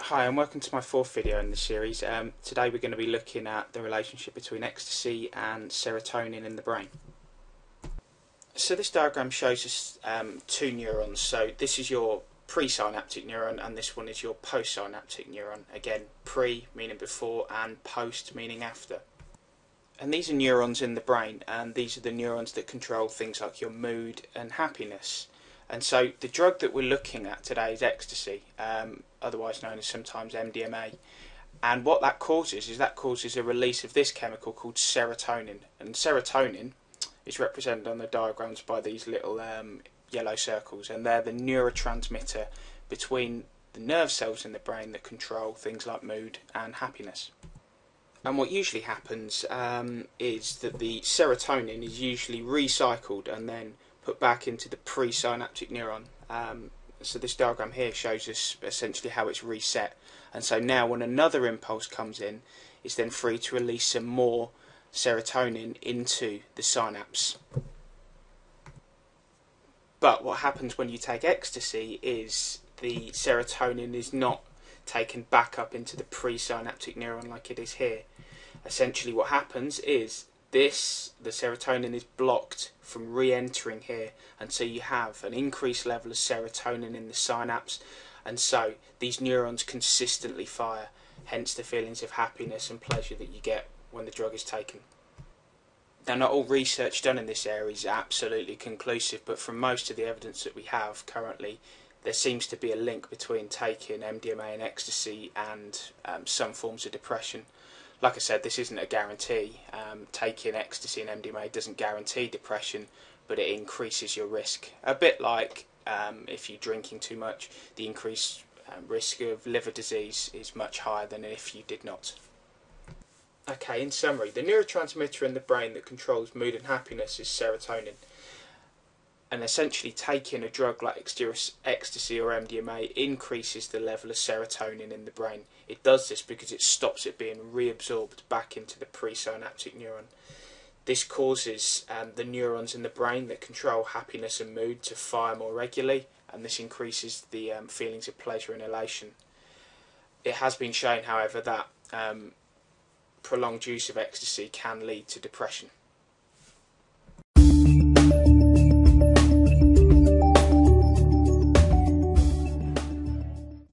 Hi and welcome to my fourth video in the series. Today we're going to be looking at the relationship between ecstasy and serotonin in the brain. So this diagram shows us two neurons. So this is your presynaptic neuron and this one is your postsynaptic neuron. Again, pre meaning before and post meaning after. And these are neurons in the brain, and these are the neurons that control things like your mood and happiness. And so the drug that we're looking at today is ecstasy, otherwise known as sometimes MDMA. And what that causes is a release of this chemical called serotonin. And serotonin is represented on the diagrams by these little yellow circles, and they're the neurotransmitter between the nerve cells in the brain that control things like mood and happiness. And what usually happens is that the serotonin is usually recycled and then put back into the presynaptic neuron. So this diagram here shows us essentially how it's reset. And so now when another impulse comes in, it's then free to release some more serotonin into the synapse. But what happens when you take ecstasy is the serotonin is not taken back up into the presynaptic neuron like it is here. Essentially what happens is the serotonin is blocked from re-entering here, and so you have an increased level of serotonin in the synapse, and so these neurons consistently fire, hence the feelings of happiness and pleasure that you get when the drug is taken. Now, not all research done in this area is absolutely conclusive, but from most of the evidence that we have currently, there seems to be a link between taking MDMA and ecstasy and some forms of depression. Like I said, this isn't a guarantee. Taking ecstasy and MDMA doesn't guarantee depression, but it increases your risk. A bit like if you're drinking too much, the increased risk of liver disease is much higher than if you did not. Okay, in summary, the neurotransmitter in the brain that controls mood and happiness is serotonin. And essentially taking a drug like ecstasy or MDMA increases the level of serotonin in the brain. It does this because it stops it being reabsorbed back into the presynaptic neuron. This causes the neurons in the brain that control happiness and mood to fire more regularly, and this increases the feelings of pleasure and elation. It has been shown, however, that prolonged use of ecstasy can lead to depression.